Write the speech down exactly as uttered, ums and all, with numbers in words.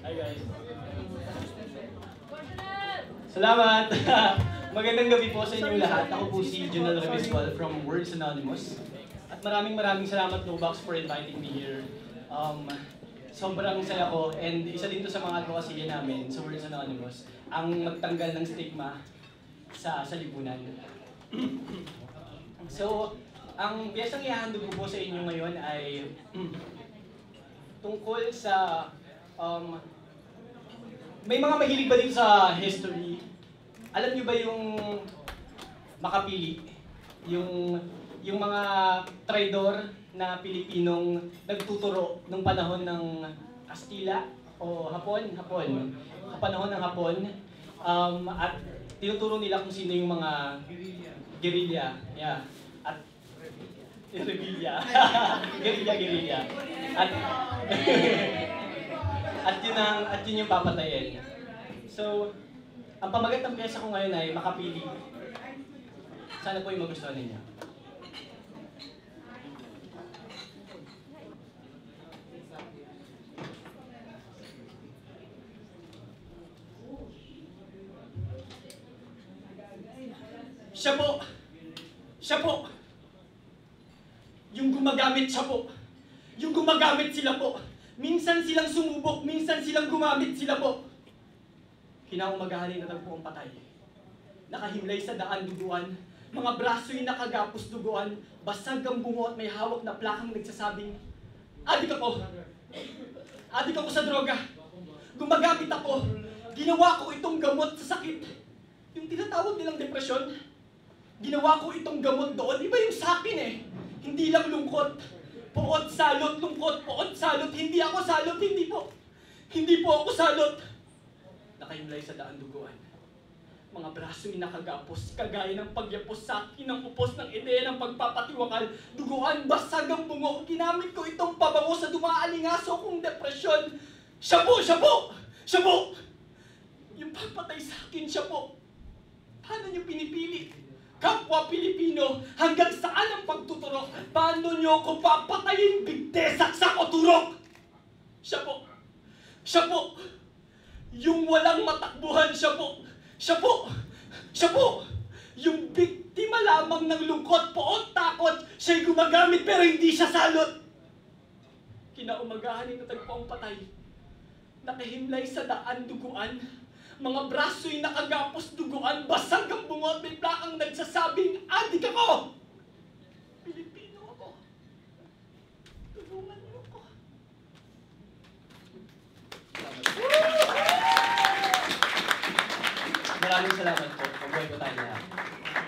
Hi guys. Salamat! Magandang gabi po sa inyong lahat. Ako po si Junel Reviswal from Words Anonymous. At maraming maraming salamat Nobox for inviting me here. Um, sobrang saya ko and isa din to sa mga advocacy namin sa Words Anonymous ang magtanggal ng stigma sa sa lipunan. So, ang piyesang ihahandog ko po sa inyo ngayon ay tungkol sa um, may mga mahilig ba dito sa history? Alam niyo ba yung Makapili? Yung yung mga traidor na Pilipinong nagtuturo nung panahon ng Kastila o Hapon, Hapon. Panahon ng Hapon um, at tinuturo nila kung sino yung mga guerrilla. Yeah. At guerrilla. guerrilla, guerrilla. At at yun ang at yun yung papatayin. So, ang pamagat ng pyesa ko ngayon ay Makapili. Sana po yung magustuhan ninyo. Siya po! Siya po! Yung gumagamit siya po! Yung gumagamit sila po! Minsan silang sumubok, minsan silang gumamit sila po! Kinaumagahan na tagpo ang patay. Nakahimlay sa daan duguan, mga braso'y nakagapos duguan, basag ang bungo at may hawak na plakang nagsasabing, adik ako! Adik ako sa droga! Gumagamit ako! Ginawa ko itong gamot sa sakit! Yung tinatawag nilang depresyon, ginawa ko itong gamot doon. Iba yung sa akin eh. Hindi lang lungkot. Puot, salot, lungkot, puot, salot. Hindi ako salot, hindi po. Hindi po ako salot. Nakahimlay sa daan duguan. Mga braso'y nakagapos, kagaya ng pagyapos sa akin ng upos ng ideya ng pagpapatiwakal. Duguan, basag ang bungo. Ginamit ko itong pabango sa dumaalingaso kong depresyon. Siya po, siya po, siya po. Yung papatay sa akin, siya po. Paano niyo pinipili? Kapwa Pilipino, hanggang saan ang pagtuturo? Paano niyo ako papatayin? Bigte, saksak o turok? Siya po. Siya po. Yung walang matakbuhan, siya po. Siya po. Siya po. Yung biktima lamang ng lungkot, poot, takot, siya'y gumagamit pero hindi siya salot. Kinaumagahan ni natagpo ang patay. Nakahimlay sa daan duguan. Mga braso'y nakagapos duguan, basag ang bungot, may plakang nagsasabing, adik ako! Pilipino ako. Tulungan niyo ako. Maraming salamat po. Mabuhay po tayo lahat.